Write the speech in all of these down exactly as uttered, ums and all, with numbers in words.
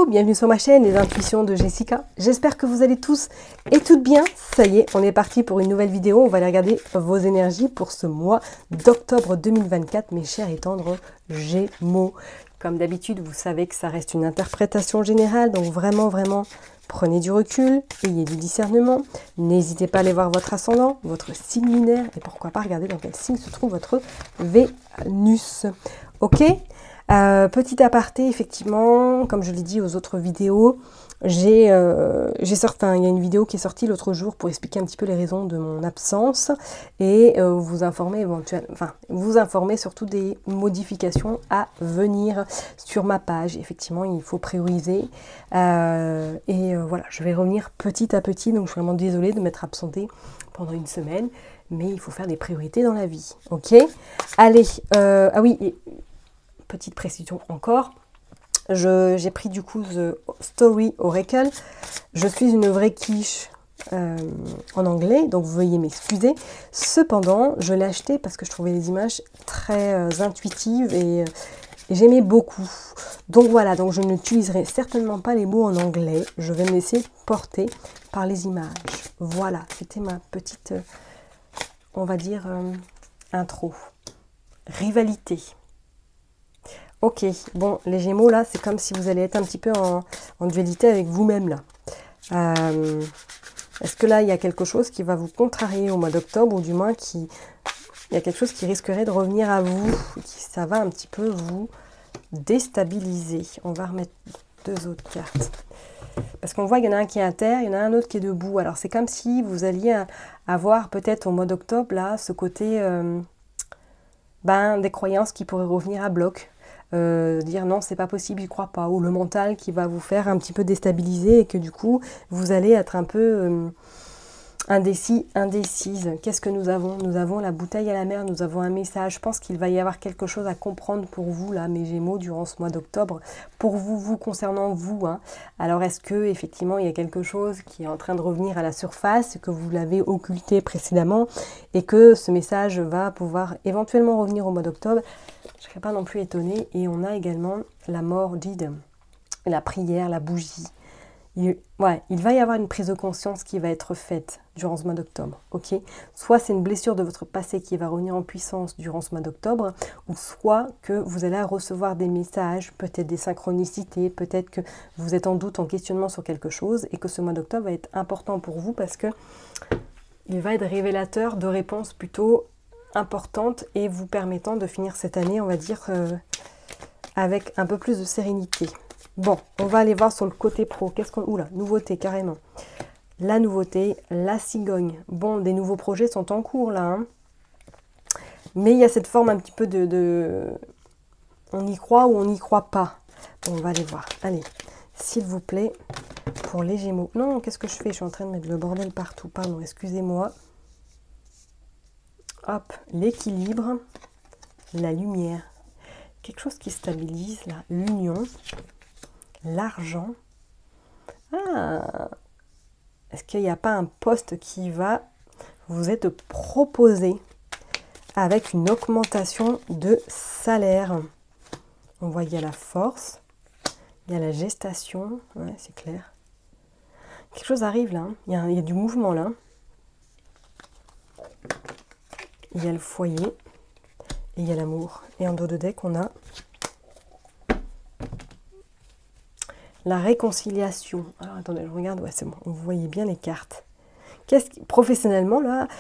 bienvenue sur ma chaîne Les Intuitions de Jessica. J'espère que vous allez tous et toutes bien. Ça y est, on est parti pour une nouvelle vidéo. On va aller regarder vos énergies pour ce mois d'octobre deux mille vingt-quatre, mes chers et tendres Gémeaux. Comme d'habitude, vous savez que ça reste une interprétation générale, donc vraiment, vraiment, prenez du recul, ayez du discernement. N'hésitez pas à aller voir votre ascendant, votre signe lunaire, et pourquoi pas regarder dans quel signe se trouve votre Vénus. Ok ? Euh, petit aparté, effectivement, comme je l'ai dit aux autres vidéos, j'ai euh, sorti, il y a une vidéo qui est sortie l'autre jour pour expliquer un petit peu les raisons de mon absence et euh, vous informer éventuellement, enfin, vous informer surtout des modifications à venir sur ma page. Effectivement, il faut prioriser euh, et euh, voilà, je vais revenir petit à petit, donc je suis vraiment désolée de m'être absentée pendant une semaine, mais il faut faire des priorités dans la vie, ok? Allez, euh, ah oui, et, petite précision encore, j'ai pris du coup The Story Oracle. Je suis une vraie quiche euh, en anglais, donc veuillez m'excuser. Cependant, je l'ai acheté parce que je trouvais les images très euh, intuitives et, euh, et j'aimais beaucoup. Donc voilà, donc je n'utiliserai certainement pas les mots en anglais. Je vais me laisser porter par les images. Voilà, c'était ma petite, euh, on va dire, euh, intro. Rivalité. Ok, bon, les Gémeaux, là, c'est comme si vous allez être un petit peu en, en dualité avec vous-même, là. Euh, Est-ce que là, il y a quelque chose qui va vous contrarier au mois d'octobre, ou du moins, qui, il y a quelque chose qui risquerait de revenir à vous, qui, ça va un petit peu vous déstabiliser. On va remettre deux autres cartes. Parce qu'on voit qu'il y en a un qui est à terre, il y en a un autre qui est debout. Alors, c'est comme si vous alliez avoir, peut-être au mois d'octobre, là, ce côté, euh, ben, des croyances qui pourraient revenir à bloc. Euh, dire non, c'est pas possible, j'y crois pas, ou le mental qui va vous faire un petit peu déstabiliser et que du coup vous allez être un peu euh, indécis, indécise. Qu'est-ce que nous avons? Nous avons la bouteille à la mer, nous avons un message. Je pense qu'il va y avoir quelque chose à comprendre pour vous là, mes Gémeaux, durant ce mois d'octobre, pour vous, vous concernant vous. Hein. Alors est-ce que effectivement il y a quelque chose qui est en train de revenir à la surface, que vous l'avez occulté précédemment et que ce message va pouvoir éventuellement revenir au mois d'octobre? Je ne serais pas non plus étonnée. Et on a également la mort d'Id, la prière, la bougie. Il, ouais, il va y avoir une prise de conscience qui va être faite durant ce mois d'octobre. Ok, soit c'est une blessure de votre passé qui va revenir en puissance durant ce mois d'octobre, ou soit que vous allez recevoir des messages, peut-être des synchronicités, peut-être que vous êtes en doute, en questionnement sur quelque chose, et que ce mois d'octobre va être important pour vous parce que il va être révélateur de réponses plutôt importante et vous permettant de finir cette année, on va dire, euh, avec un peu plus de sérénité. Bon, on va aller voir sur le côté pro. Qu'est-ce qu'on... Oula, nouveauté, carrément. La nouveauté, la cigogne. Bon, des nouveaux projets sont en cours, là. Hein. Mais il y a cette forme un petit peu de... de... On y croit ou on n'y croit pas. Bon, on va aller voir. Allez, s'il vous plaît, pour les Gémeaux. Non, qu'est-ce que je fais? Je suis en train de mettre le bordel partout. Pardon, excusez-moi. Hop, l'équilibre, la lumière, quelque chose qui stabilise, là, l'union, l'argent. Ah, est-ce qu'il n'y a pas un poste qui va vous être proposé avec une augmentation de salaire? On voit qu'il y a la force, il y a la gestation, ouais, c'est clair. Quelque chose arrive là, hein. il, y a, il y a du mouvement là. Il y a le foyer et il y a l'amour. Et en dos de deck, on a la réconciliation. Alors attendez, je regarde. Ouais, c'est bon. Vous voyez bien les cartes. Qu'est-ce qui, professionnellement, là,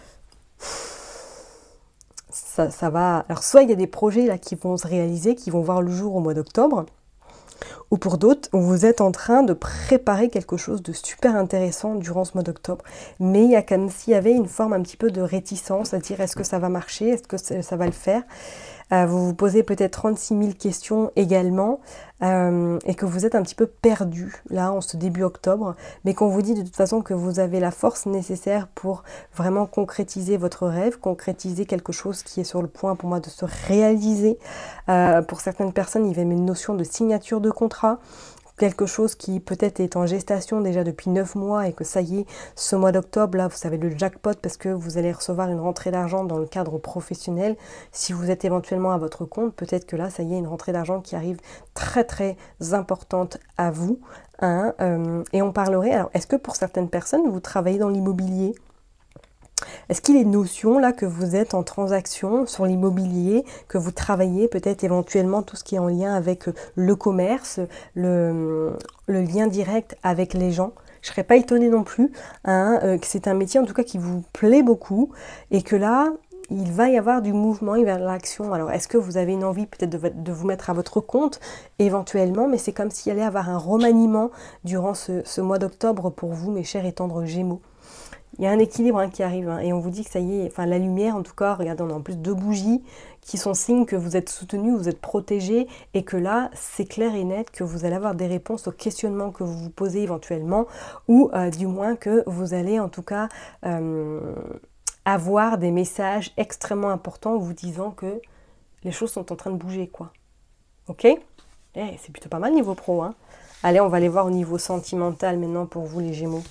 ça, ça va... Alors, soit il y a des projets là qui vont se réaliser, qui vont voir le jour au mois d'octobre, ou pour d'autres, vous êtes en train de préparer quelque chose de super intéressant durant ce mois d'octobre. Mais il y a comme s'il y avait une forme un petit peu de réticence, à dire est-ce que ça va marcher, est-ce que ça va le faire. Euh, vous vous posez peut-être trente-six mille questions également euh, et que vous êtes un petit peu perdu là en ce début octobre, mais qu'on vous dit de toute façon que vous avez la force nécessaire pour vraiment concrétiser votre rêve, concrétiser quelque chose qui est sur le point pour moi de se réaliser. Euh, pour certaines personnes, il y avait une notion de signature de contrat, quelque chose qui peut-être est en gestation déjà depuis neuf mois et que ça y est, ce mois d'octobre, là, vous savez le jackpot parce que vous allez recevoir une rentrée d'argent dans le cadre professionnel. Si vous êtes éventuellement à votre compte, peut-être que là, ça y est, une rentrée d'argent qui arrive très très importante à vous. Hein, euh, et on parlerait, alors est-ce que pour certaines personnes, vous travaillez dans l'immobilier ? Est-ce qu'il y a une notion là que vous êtes en transaction sur l'immobilier, que vous travaillez peut-être éventuellement tout ce qui est en lien avec le commerce, le, le lien direct avec les gens? Je ne serais pas étonnée non plus hein, euh, que c'est un métier en tout cas qui vous plaît beaucoup et que là, il va y avoir du mouvement, il va y avoir de l'action. Alors, est-ce que vous avez une envie peut-être de, de vous mettre à votre compte éventuellement, mais c'est comme s'il allait y avoir un remaniement durant ce, ce mois d'octobre pour vous, mes chers et tendres Gémeaux. Il y a un équilibre hein, qui arrive hein, et on vous dit que ça y est, enfin la lumière en tout cas, regardez, on a en plus deux bougies qui sont signes que vous êtes soutenu, vous êtes protégé et que là, c'est clair et net que vous allez avoir des réponses aux questionnements que vous vous posez éventuellement ou euh, du moins que vous allez en tout cas euh, avoir des messages extrêmement importants vous disant que les choses sont en train de bouger quoi. Ok? Eh, c'est plutôt pas mal niveau pro. Hein. Allez, on va aller voir au niveau sentimental maintenant pour vous les Gémeaux.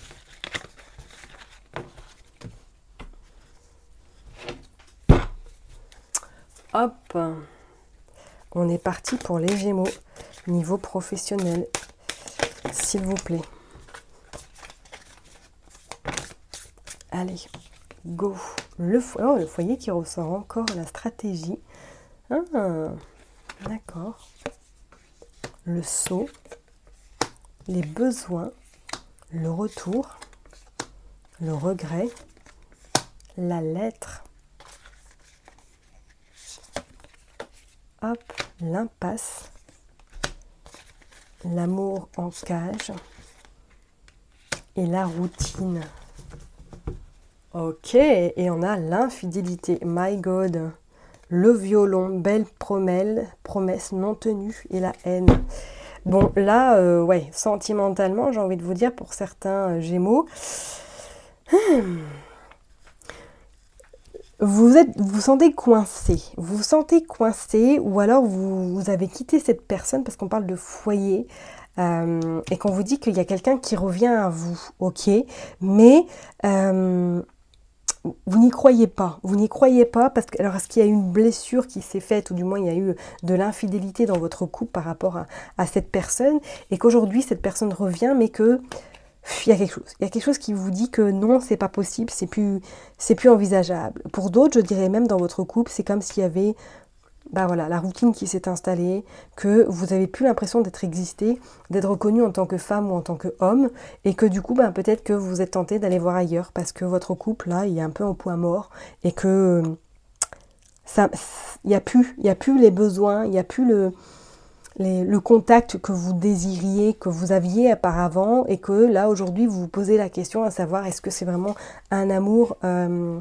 Hop, on est parti pour les Gémeaux, niveau professionnel, s'il vous plaît. Allez, go. Le, fo oh, le foyer qui ressort encore, la stratégie. Ah, d'accord. Le saut, les besoins, le retour, le regret, la lettre. Hop, l'impasse, l'amour en cage et la routine. Ok, et on a l'infidélité. My God, le violon, belle promesse, promesse non tenue et la haine. Bon, là, euh, ouais, sentimentalement, j'ai envie de vous dire pour certains euh, Gémeaux, hmm. Vous êtes, vous vous sentez coincé, vous vous sentez coincé ou alors vous, vous avez quitté cette personne parce qu'on parle de foyer euh, et qu'on vous dit qu'il y a quelqu'un qui revient à vous, ok, mais euh, vous n'y croyez pas, vous n'y croyez pas parce que, alors est-ce qu'il y a eu une blessure qui s'est faite ou du moins il y a eu de l'infidélité dans votre couple par rapport à, à cette personne et qu'aujourd'hui cette personne revient mais que il y a quelque chose, il y a quelque chose qui vous dit que non, c'est pas possible, c'est plus, c'est plus envisageable. Pour d'autres, je dirais même dans votre couple, c'est comme s'il y avait, bah voilà, la routine qui s'est installée, que vous avez plus l'impression d'être existé, d'être reconnu en tant que femme ou en tant qu'homme, et que du coup, bah, peut-être que vous êtes tenté d'aller voir ailleurs parce que votre couple là, il est un peu en point mort et que ça, il y a plus, il y a plus les besoins, il y a plus le Les, le contact que vous désiriez, que vous aviez auparavant et que là aujourd'hui vous vous posez la question à savoir est-ce que c'est vraiment un amour, euh,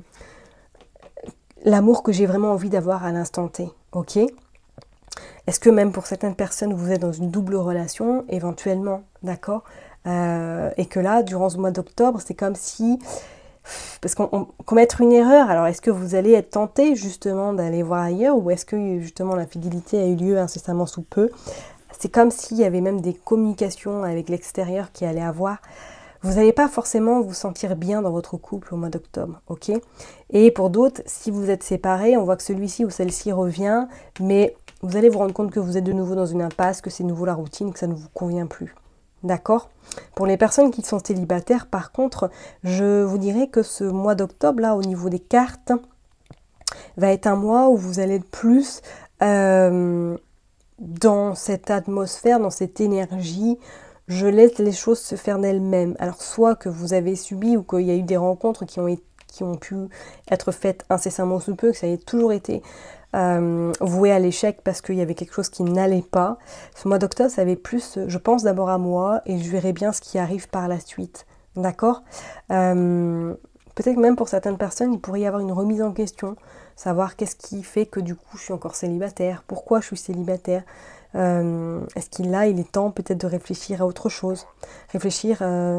l'amour que j'ai vraiment envie d'avoir à l'instant T, ok? Est-ce que même pour certaines personnes vous êtes dans une double relation éventuellement, d'accord? euh, Et que là durant ce mois d'octobre c'est comme si parce qu'on commettre une erreur, alors est-ce que vous allez être tenté justement d'aller voir ailleurs ou est-ce que justement l'infidélité a eu lieu incessamment sous peu? C'est comme s'il y avait même des communications avec l'extérieur qui allaient avoir. Vous n'allez pas forcément vous sentir bien dans votre couple au mois d'octobre, ok? Et pour d'autres, si vous êtes séparés, on voit que celui-ci ou celle-ci revient, mais vous allez vous rendre compte que vous êtes de nouveau dans une impasse, que c'est nouveau la routine, que ça ne vous convient plus. D'accord? Pour les personnes qui sont célibataires, par contre, je vous dirais que ce mois d'octobre, là, au niveau des cartes, va être un mois où vous allez être plus euh, dans cette atmosphère, dans cette énergie. Je laisse les choses se faire d'elles-mêmes. Alors, soit que vous avez subi ou qu'il y a eu des rencontres qui ont, été, qui ont pu être faites incessamment sous peu, que ça ait toujours été Euh, voué à l'échec parce qu'il y avait quelque chose qui n'allait pas. Ce mois d'octobre, ça avait plus, je pense d'abord à moi et je verrai bien ce qui arrive par la suite. D'accord? euh, Peut-être même pour certaines personnes, il pourrait y avoir une remise en question, savoir qu'est-ce qui fait que du coup je suis encore célibataire, pourquoi je suis célibataire. Euh, Est-ce qu'il là, il est temps peut-être de réfléchir à autre chose, réfléchir euh,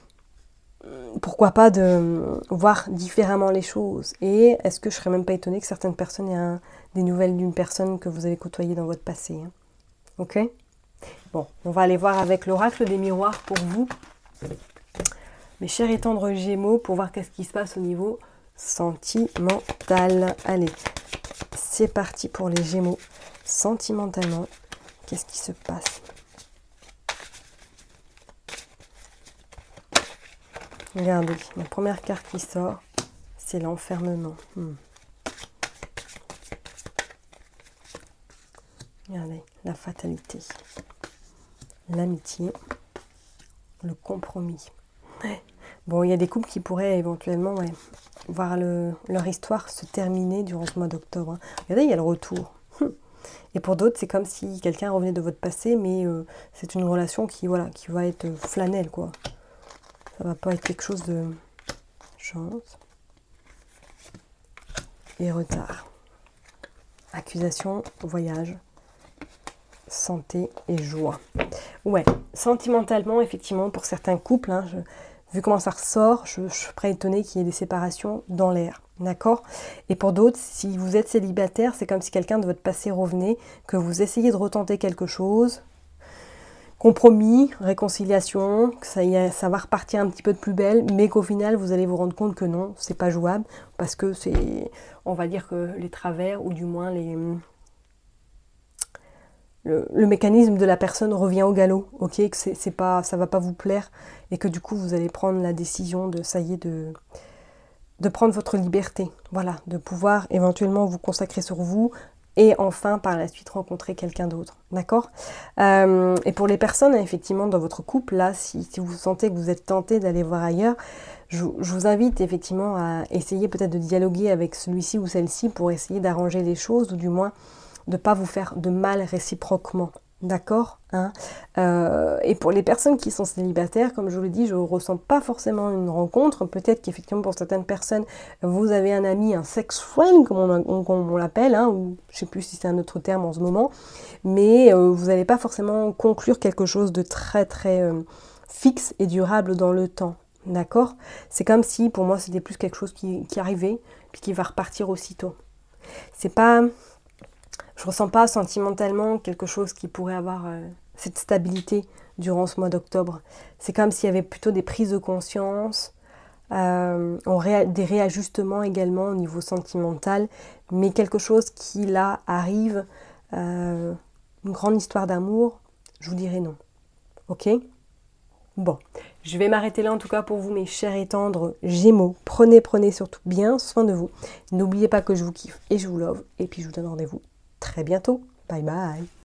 pourquoi pas de voir différemment les choses. Et est-ce que je serais même pas étonnée que certaines personnes aient un, des nouvelles d'une personne que vous avez côtoyée dans votre passé, hein. Ok? Bon, on va aller voir avec l'oracle des miroirs pour vous. Mes chers et tendres Gémeaux, pour voir qu'est-ce qui se passe au niveau sentimental. Allez, c'est parti pour les Gémeaux. Sentimentalement, qu'est-ce qui se passe? Regardez, la première carte qui sort, c'est l'enfermement. Hmm. Regardez, la fatalité, l'amitié, le compromis. Ouais. Bon, il y a des couples qui pourraient éventuellement ouais, voir le, leur histoire se terminer durant ce mois d'octobre. Hein. Regardez, il y a le retour. Et pour d'autres, c'est comme si quelqu'un revenait de votre passé, mais euh, c'est une relation qui, voilà, qui va être flanelle, quoi. Ça va pas être quelque chose de chance. Et retard. Accusation, voyage, santé et joie. Ouais, sentimentalement, effectivement, pour certains couples, hein, je, vu comment ça ressort, je, je suis prêt étonnée qu'il y ait des séparations dans l'air. D'accord? Et pour d'autres, si vous êtes célibataire, c'est comme si quelqu'un de votre passé revenait, que vous essayez de retenter quelque chose, compromis, réconciliation, que ça, y a, ça va repartir un petit peu de plus belle, mais qu'au final, vous allez vous rendre compte que non, c'est pas jouable, parce que c'est, on va dire que les travers, ou du moins les... Le, le mécanisme de la personne revient au galop, ok, que c'est, c'est pas, ça va pas vous plaire, et que du coup, vous allez prendre la décision de, ça y est, de... de prendre votre liberté, voilà, de pouvoir éventuellement vous consacrer sur vous et enfin par la suite rencontrer quelqu'un d'autre, d'accord? euh, Et pour les personnes, effectivement, dans votre couple, là, si, si vous sentez que vous êtes tenté d'aller voir ailleurs, je, je vous invite effectivement à essayer peut-être de dialoguer avec celui-ci ou celle-ci pour essayer d'arranger les choses ou du moins de ne pas vous faire de mal réciproquement. D'accord, hein, euh, et pour les personnes qui sont célibataires, comme je vous l'ai dit, je ne ressens pas forcément une rencontre. Peut-être qu'effectivement pour certaines personnes, vous avez un ami, un sex friend, comme on, on, on l'appelle, hein, ou je ne sais plus si c'est un autre terme en ce moment, mais euh, vous n'allez pas forcément conclure quelque chose de très très euh, fixe et durable dans le temps. D'accord? C'est comme si pour moi c'était plus quelque chose qui, qui arrivait, puis qui va repartir aussitôt. C'est pas... Je ne ressens pas sentimentalement quelque chose qui pourrait avoir euh, cette stabilité durant ce mois d'octobre. C'est comme s'il y avait plutôt des prises de conscience, euh, ré des réajustements également au niveau sentimental, mais quelque chose qui là arrive, euh, une grande histoire d'amour, je vous dirais non. Ok ? Bon, je vais m'arrêter là en tout cas pour vous mes chers et tendres Gémeaux. Prenez, prenez surtout bien soin de vous. N'oubliez pas que je vous kiffe et je vous love. Et puis je vous donne rendez-vous très bientôt. Bye bye.